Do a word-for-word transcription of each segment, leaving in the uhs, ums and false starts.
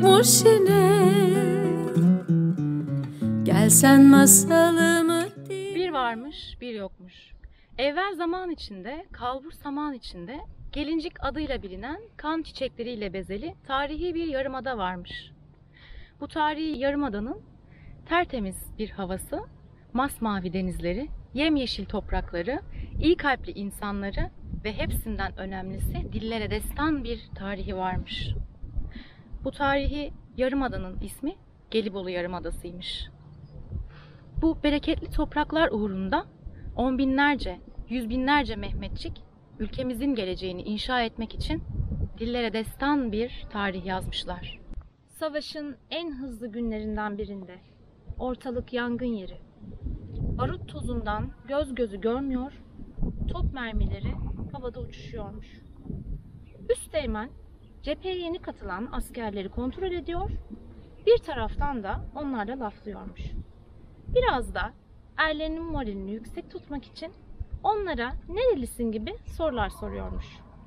yokmuş yine. Gelsen masalımı değil. Bir varmış, bir yokmuş. Evvel zaman içinde, kalbur saman içinde, Gelincik adıyla bilinen kan çiçekleriyle bezeli tarihi bir yarımada varmış. Bu tarihi yarımadanın tertemiz bir havası, masmavi denizleri, yemyeşil toprakları, iyi kalpli insanları ve hepsinden önemlisi dillere destan bir tarihi varmış. Bu tarihi yarımadanın ismi Gelibolu Yarımadası'ymış. Bu bereketli topraklar uğrunda on binlerce, yüz binlerce Mehmetçik ülkemizin geleceğini inşa etmek için dillere destan bir tarih yazmışlar. Savaşın en hızlı günlerinden birinde ortalık yangın yeri. Barut tozundan göz gözü görmüyor, top mermileri havada uçuşuyormuş. Üsteğmen cepheye yeni katılan askerleri kontrol ediyor, bir taraftan da onlarla laflıyormuş. Biraz da erlerinin moralini yüksek tutmak için onlara nerelisin gibi sorular soruyormuş.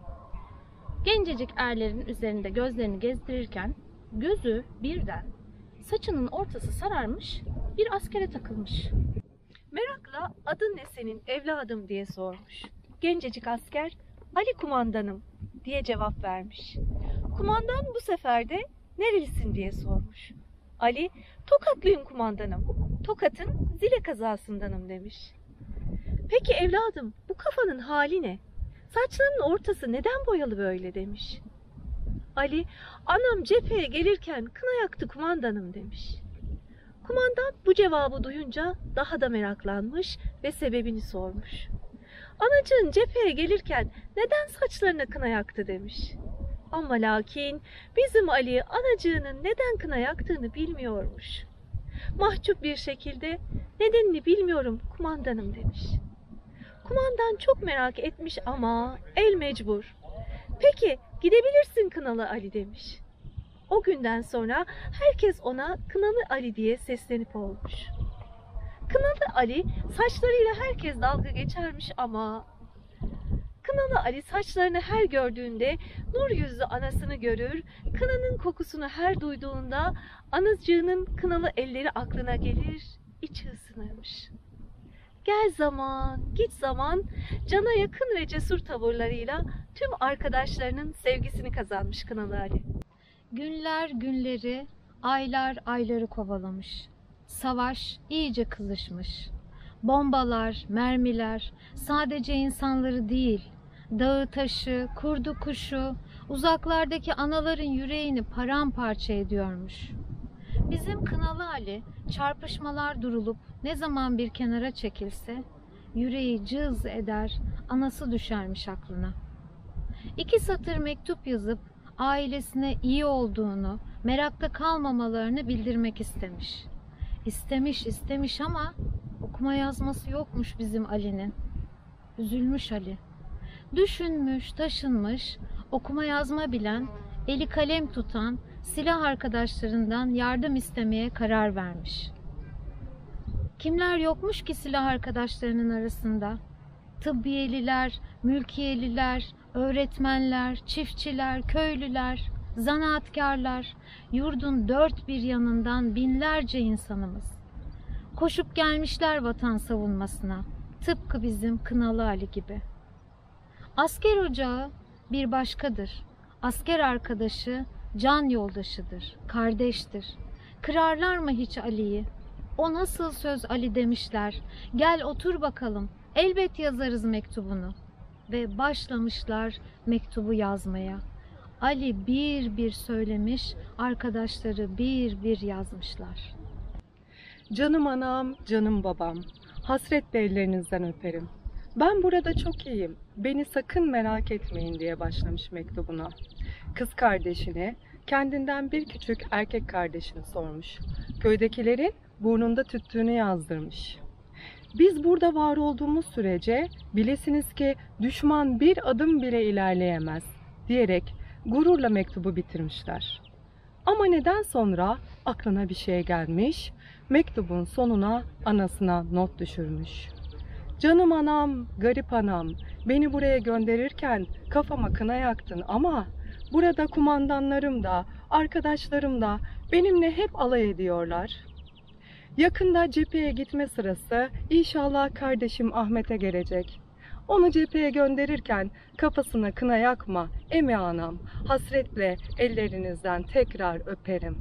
Gencecik erlerin üzerinde gözlerini gezdirirken gözü birden saçının ortası sararmış bir askere takılmış. Merakla adın ne senin evladım diye sormuş. Gencecik asker Ali kumandanım diye cevap vermiş. Kumandan bu sefer de nerelisin diye sormuş. Ali Tokatlıyım kumandanım. Tokat'ın Zile kazasındanım demiş. Peki evladım bu kafanın hali ne? Saçlarının ortası neden boyalı böyle demiş. Ali anam cepheye gelirken kına yaktı kumandanım demiş. Kumandan bu cevabı duyunca daha da meraklanmış ve sebebini sormuş. Anacığın cepheye gelirken neden saçlarına kına yaktı demiş. Ama lakin bizim Ali anacığının neden kına yaktığını bilmiyormuş. Mahcup bir şekilde nedenini bilmiyorum kumandanım demiş. Kumandan çok merak etmiş ama el mecbur. Peki gidebilirsin Kınalı Ali demiş. O günden sonra herkes ona Kınalı Ali diye seslenip olmuş. Kınalı Ali saçlarıyla herkes dalga geçermiş ama Kınalı Ali saçlarını her gördüğünde nur yüzlü anasını görür, kınanın kokusunu her duyduğunda anacığının kınalı elleri aklına gelir, içi ısınırmış. Gel zaman, git zaman, cana yakın ve cesur tavırlarıyla tüm arkadaşlarının sevgisini kazanmış Kınalı Ali. Günler günleri, aylar ayları kovalamış. Savaş iyice kızışmış. Bombalar, mermiler sadece insanları değil, dağı taşı, kurdu kuşu, uzaklardaki anaların yüreğini paramparça ediyormuş. Bizim Kınalı Ali çarpışmalar durulup ne zaman bir kenara çekilse yüreği cız eder, anası düşermiş aklına. İki satır mektup yazıp ailesine iyi olduğunu, merakta kalmamalarını bildirmek istemiş. İstemiş istemiş ama okuma yazması yokmuş bizim Ali'nin. Üzülmüş Ali. Düşünmüş, taşınmış, okuma yazma bilen, eli kalem tutan silah arkadaşlarından yardım istemeye karar vermiş. Kimler yokmuş ki silah arkadaşlarının arasında? Tıbbiyeliler, mülkiyeliler, öğretmenler, çiftçiler, köylüler, zanaatkarlar, yurdun dört bir yanından binlerce insanımız. Koşup gelmişler vatan savunmasına, tıpkı bizim Kınalı Ali gibi. Asker ocağı bir başkadır. Asker arkadaşı can yoldaşıdır, kardeştir. Kırarlar mı hiç Ali'yi? O nasıl söz Ali demişler. Gel otur bakalım, elbet yazarız mektubunu. Ve başlamışlar mektubu yazmaya. Ali bir bir söylemiş, arkadaşları bir bir yazmışlar. Canım anam, canım babam, hasretle ellerinizden öperim. Ben burada çok iyiyim, beni sakın merak etmeyin diye başlamış mektubuna. Kız kardeşini, kendinden bir küçük erkek kardeşini sormuş. Köydekilerin burnunda tüttüğünü yazdırmış. Biz burada var olduğumuz sürece bilesiniz ki düşman bir adım bile ilerleyemez diyerek gururla mektubu bitirmişler. Ama neden sonra aklına bir şey gelmiş, mektubun sonuna anasına not düşürmüş. Canım anam, garip anam, beni buraya gönderirken kafama kına yaktın ama burada kumandanlarım da, arkadaşlarım da benimle hep alay ediyorlar. Yakında cepheye gitme sırası inşallah kardeşim Ahmet'e gelecek. Onu cepheye gönderirken kafasına kına yakma emi anam, hasretle ellerinizden tekrar öperim.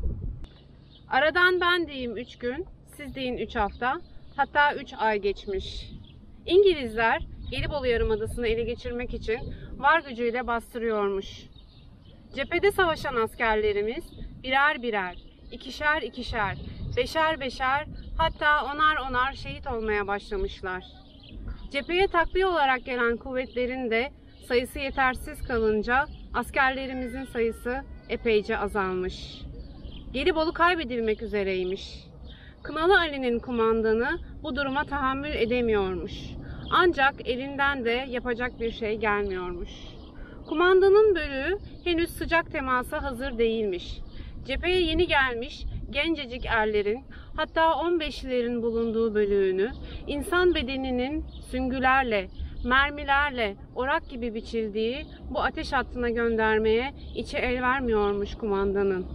Aradan ben diyeyim üç gün, siz deyin üç hafta, hatta üç ay geçmiş. İngilizler Gelibolu Yarımadası'nı ele geçirmek için var gücüyle bastırıyormuş. Cephede savaşan askerlerimiz birer birer, ikişer ikişer, beşer beşer, hatta onar onar şehit olmaya başlamışlar. Cepheye takviye olarak gelen kuvvetlerin de sayısı yetersiz kalınca askerlerimizin sayısı epeyce azalmış. Gelibolu kaybedilmek üzereymiş. Kınalı Ali'nin kumandanı bu duruma tahammül edemiyormuş. Ancak elinden de yapacak bir şey gelmiyormuş. Kumandanın bölüğü henüz sıcak temasa hazır değilmiş. Cepheye yeni gelmiş gencecik erlerin, hatta on beşlilerin bulunduğu bölüğünü insan bedeninin süngülerle, mermilerle, orak gibi biçildiği bu ateş hattına göndermeye içi el vermiyormuş kumandanın.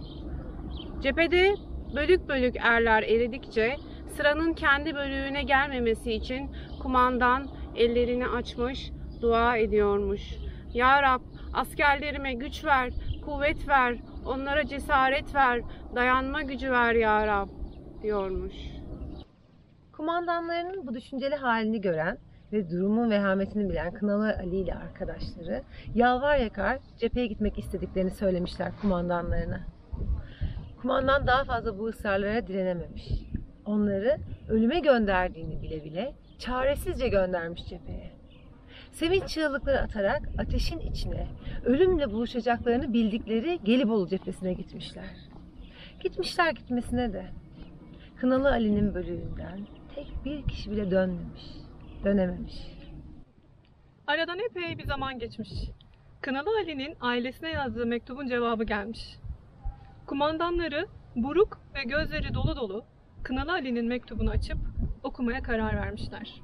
Cephede bölük bölük erler eridikçe sıranın kendi bölüğüne gelmemesi için kumandan ellerini açmış, dua ediyormuş. Ya Rab, askerlerime güç ver, kuvvet ver, onlara cesaret ver, dayanma gücü ver ya Rab, diyormuş. Kumandanlarının bu düşünceli halini gören ve durumun vehametini bilen Kınalı Ali ile arkadaşları yalvar yakar cepheye gitmek istediklerini söylemişler kumandanlarına. Kumandan daha fazla bu ısrarlara direnememiş. Onları ölüme gönderdiğini bile bile çaresizce göndermiş cepheye. Sevinç çığlıkları atarak ateşin içine ölümle buluşacaklarını bildikleri Gelibolu cephesine gitmişler. Gitmişler gitmesine de Kınalı Ali'nin bölüğünden tek bir kişi bile dönmemiş, dönememiş. Aradan epey bir zaman geçmiş. Kınalı Ali'nin ailesine yazdığı mektubun cevabı gelmiş. Kumandanları buruk ve gözleri dolu dolu Kınalı Ali'nin mektubunu açıp okumaya karar vermişler.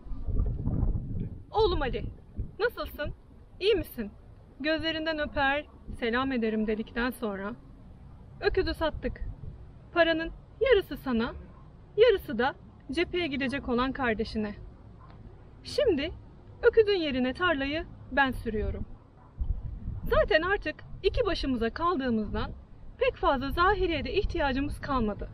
Oğlum Ali, nasılsın? İyi misin? Gözlerinden öper, selam ederim dedikten sonra öküzü sattık. Paranın yarısı sana, yarısı da cepheye gidecek olan kardeşine. Şimdi öküzün yerine tarlayı ben sürüyorum. Zaten artık iki başımıza kaldığımızdan pek fazla zahiriye de ihtiyacımız kalmadı.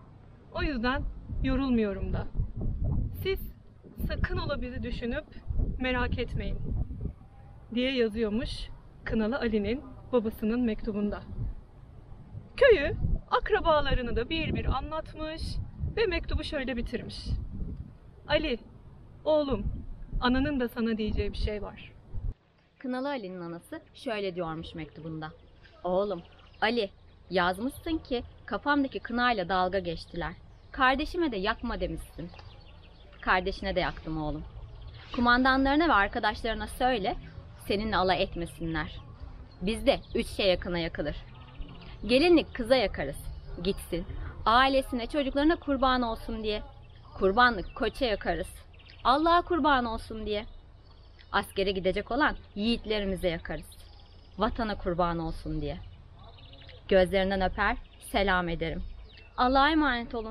O yüzden yorulmuyorum da. Siz sakın ola bizi düşünüp merak etmeyin diye yazıyormuş Kınalı Ali'nin babasının mektubunda. Köyü, akrabalarını da bir bir anlatmış ve mektubu şöyle bitirmiş. Ali, oğlum, ananın da sana diyeceği bir şey var. Kınalı Ali'nin anası şöyle diyormuş mektubunda. Oğlum, Ali, yazmışsın ki kafamdaki kınayla dalga geçtiler. Kardeşime de yakma demişsin. Kardeşine de yaktım oğlum. Kumandanlarına ve arkadaşlarına söyle, seninle alay etmesinler. Bizde üç şeye kına yakılır. Gelinlik kıza yakarız, gitsin. Ailesine, çocuklarına kurban olsun diye. Kurbanlık koça yakarız, Allah'a kurban olsun diye. Askere gidecek olan yiğitlerimize yakarız, vatana kurban olsun diye. Gözlerinden öper, selam ederim. Allah'a emanet olun.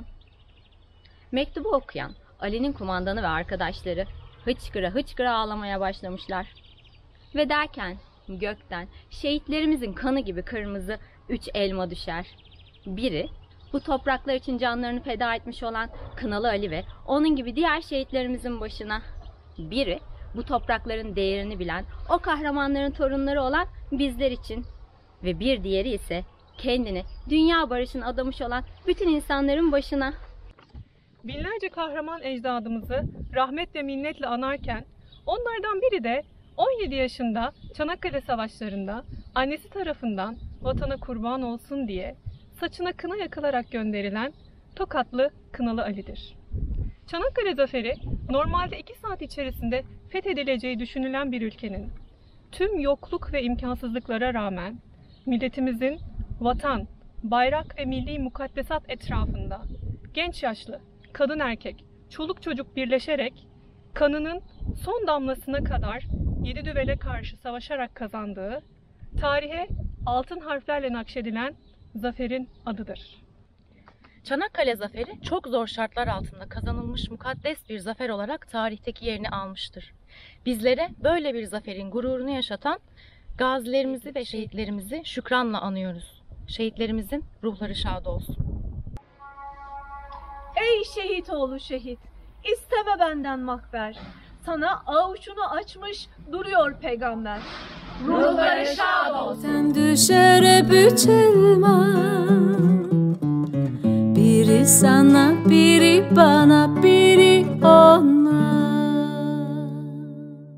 Mektubu okuyan Ali'nin kumandanı ve arkadaşları hıçkıra hıçkıra ağlamaya başlamışlar. Ve derken gökten şehitlerimizin kanı gibi kırmızı üç elma düşer. Biri bu topraklar için canlarını feda etmiş olan Kınalı Ali ve onun gibi diğer şehitlerimizin başına. Biri bu toprakların değerini bilen o kahramanların torunları olan bizler için. Ve bir diğeri ise kendini dünya barışına adamış olan bütün insanların başına. Binlerce kahraman ecdadımızı rahmet ve minnetle anarken onlardan biri de on yedi yaşında Çanakkale Savaşları'nda annesi tarafından vatana kurban olsun diye saçına kına yakılarak gönderilen Tokatlı Kınalı Ali'dir. Çanakkale Zaferi normalde iki saat içerisinde fethedileceği düşünülen bir ülkenin tüm yokluk ve imkansızlıklara rağmen milletimizin vatan, bayrak ve milli mukaddesat etrafında genç yaşlı, kadın erkek, çoluk çocuk birleşerek kanının son damlasına kadar yedi düvele karşı savaşarak kazandığı, tarihe altın harflerle nakşedilen zaferin adıdır. Çanakkale Zaferi çok zor şartlar altında kazanılmış mukaddes bir zafer olarak tarihteki yerini almıştır. Bizlere böyle bir zaferin gururunu yaşatan gazilerimizi ve şehitlerimizi şükranla anıyoruz. Şehitlerimizin ruhları şad olsun. Ey şehit oğlu şehit, isteme benden makber. Sana avuçunu açmış duruyor peygamber. Ruhları şad olsun. Sen düşer hep üç elma. Biri sana, biri bana, biri ona.